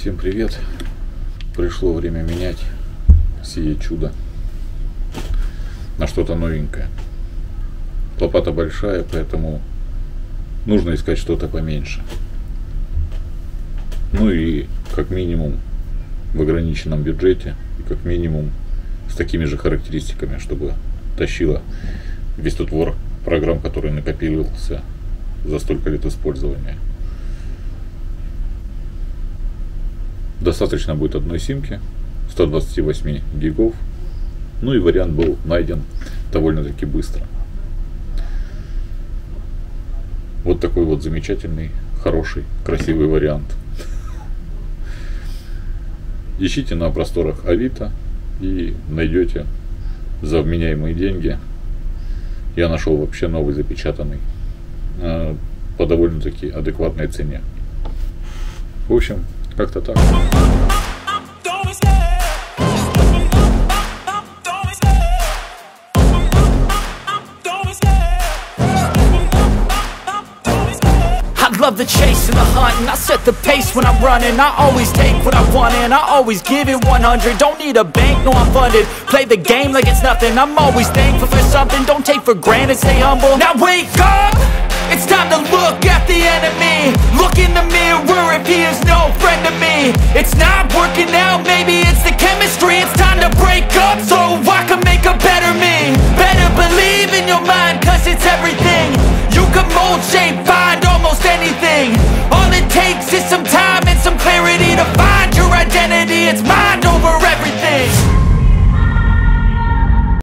Всем привет! Пришло время менять сие чудо на что-то новенькое. Лопата большая, поэтому нужно искать что-то поменьше. Ну и как минимум в ограниченном бюджете, и как минимум с такими же характеристиками, чтобы тащила весь тот вор программ, который накопился за столько лет использования. Достаточно будет одной симки, 128 гигов. Ну и вариант был найден довольно-таки быстро. Вот такой вот замечательный, хороший, красивый вариант. Ищите на просторах Авито и найдете за вменяемые деньги. Я нашел вообще новый запечатанный по довольно-таки адекватной цене. В общем, как-то так. Love the chase and the hunt, and I set the pace when I'm running. I always take what I want and I always give it 100. Don't need a bank, no I'm funded. Play the game like it's nothing. I'm always thankful for something. Don't take for granted, stay humble. Now wake up, it's time to look at the enemy. Look in the mirror if he is no friend to me. It's not working out, maybe it's the chemistry. It's time to break up so I can make a better me. Better believe in your mind, cause it's everything. You can mold, shape, find almost anything. All it takes is some time and some clarity to find your identity. It's my